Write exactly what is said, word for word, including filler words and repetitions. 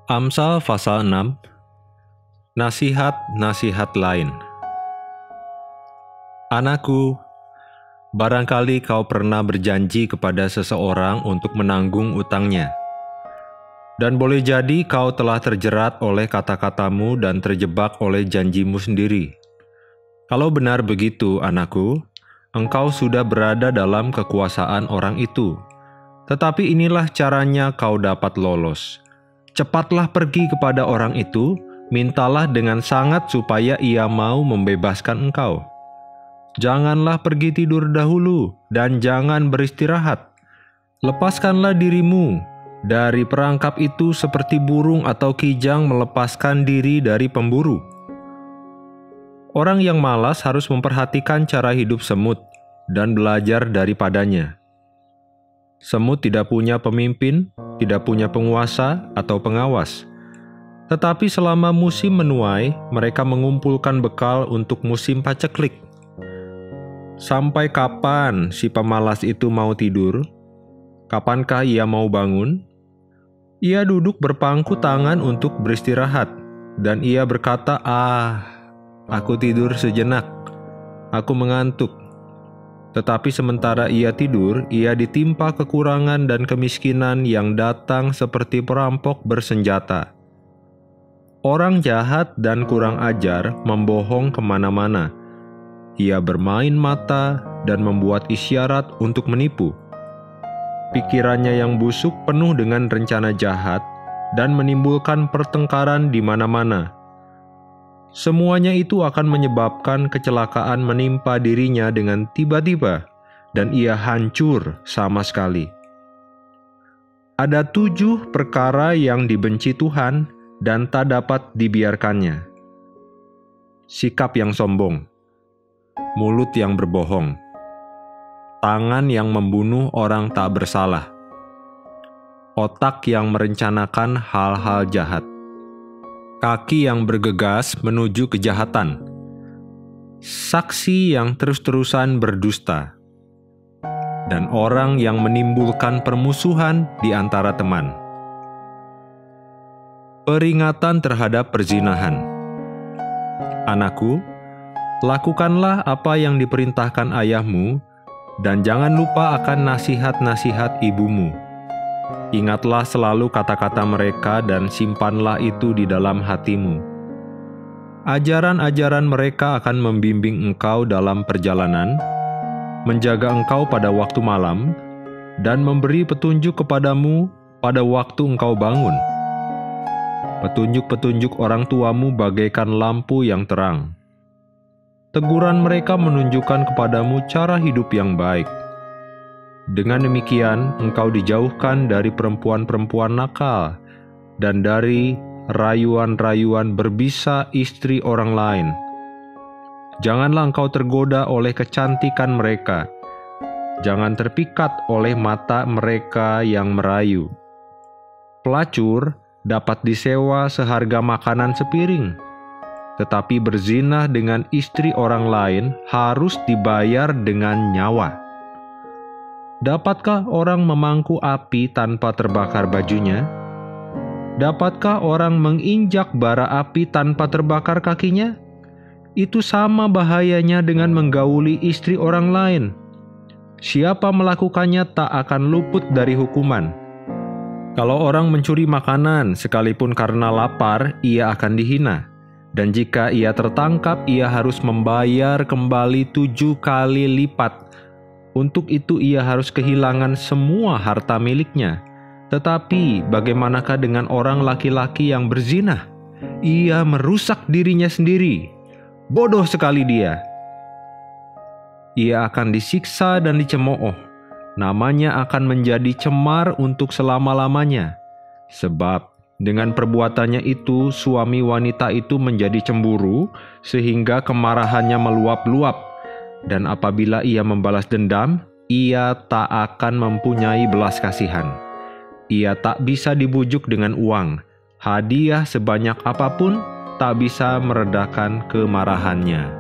Amsal pasal enam. Nasihat-nasihat lain. Anakku, barangkali kau pernah berjanji kepada seseorang untuk menanggung utangnya. Dan boleh jadi kau telah terjerat oleh kata-katamu dan terjebak oleh janjimu sendiri. Kalau benar begitu, anakku, engkau sudah berada dalam kekuasaan orang itu. Tetapi inilah caranya kau dapat lolos. Cepatlah pergi kepada orang itu, mintalah dengan sangat supaya ia mau membebaskan engkau. Janganlah pergi tidur dahulu, dan jangan beristirahat. Lepaskanlah dirimu dari perangkap itu seperti burung atau kijang melepaskan diri dari pemburu. Orang yang malas harus memperhatikan cara hidup semut dan belajar daripadanya. Semut tidak punya pemimpin, tidak punya penguasa atau pengawas. Tetapi selama musim menuai, mereka mengumpulkan bekal untuk musim paceklik. Sampai kapan si pemalas itu mau tidur? Kapankah ia mau bangun? Ia duduk berpangku tangan untuk beristirahat, dan ia berkata, "Ah, aku tidur sejenak, aku mengantuk." Tetapi sementara ia tidur, ia ditimpa kekurangan dan kemiskinan yang datang seperti perampok bersenjata. Orang jahat dan kurang ajar membohong kemana-mana. Ia bermain mata dan membuat isyarat untuk menipu. Pikirannya yang busuk penuh dengan rencana jahat dan menimbulkan pertengkaran di mana-mana. Semuanya itu akan menyebabkan kecelakaan menimpa dirinya dengan tiba-tiba, dan ia hancur sama sekali. Ada tujuh perkara yang dibenci Tuhan dan tak dapat dibiarkannya. Sikap yang sombong, mulut yang berbohong, tangan yang membunuh orang tak bersalah, otak yang merencanakan hal-hal jahat, kaki yang bergegas menuju kejahatan, saksi yang terus-terusan berdusta, dan orang yang menimbulkan permusuhan di antara teman. Peringatan terhadap perzinahan. Anakku, lakukanlah apa yang diperintahkan ayahmu, dan jangan lupa akan nasihat-nasihat ibumu. Ingatlah selalu kata-kata mereka dan simpanlah itu di dalam hatimu. Ajaran-ajaran mereka akan membimbing engkau dalam perjalanan, menjaga engkau pada waktu malam, dan memberi petunjuk kepadamu pada waktu engkau bangun. Petunjuk-petunjuk orang tuamu bagaikan lampu yang terang. Teguran mereka menunjukkan kepadamu cara hidup yang baik. Dengan demikian, engkau dijauhkan dari perempuan-perempuan nakal dan dari rayuan-rayuan berbisa istri orang lain. Janganlah engkau tergoda oleh kecantikan mereka. Jangan terpikat oleh mata mereka yang merayu. Pelacur dapat disewa seharga makanan sepiring, tetapi berzinah dengan istri orang lain harus dibayar dengan nyawa. Dapatkah orang memangku api tanpa terbakar bajunya? Dapatkah orang menginjak bara api tanpa terbakar kakinya? Itu sama bahayanya dengan menggauli istri orang lain. Siapa melakukannya tak akan luput dari hukuman. Kalau orang mencuri makanan sekalipun karena lapar, ia akan dihina. Dan jika ia tertangkap, ia harus membayar kembali tujuh kali lipat. Untuk itu ia harus kehilangan semua harta miliknya. Tetapi bagaimanakah dengan orang laki-laki yang berzinah? Ia merusak dirinya sendiri. Bodoh sekali dia. Ia akan disiksa dan dicemooh. Namanya akan menjadi cemar untuk selama-lamanya. Sebab dengan perbuatannya itu, suami wanita itu menjadi cemburu, sehingga kemarahannya meluap-luap. Dan apabila ia membalas dendam, ia tak akan mempunyai belas kasihan. Ia tak bisa dibujuk dengan uang. Hadiah sebanyak apapun tak bisa meredakan kemarahannya.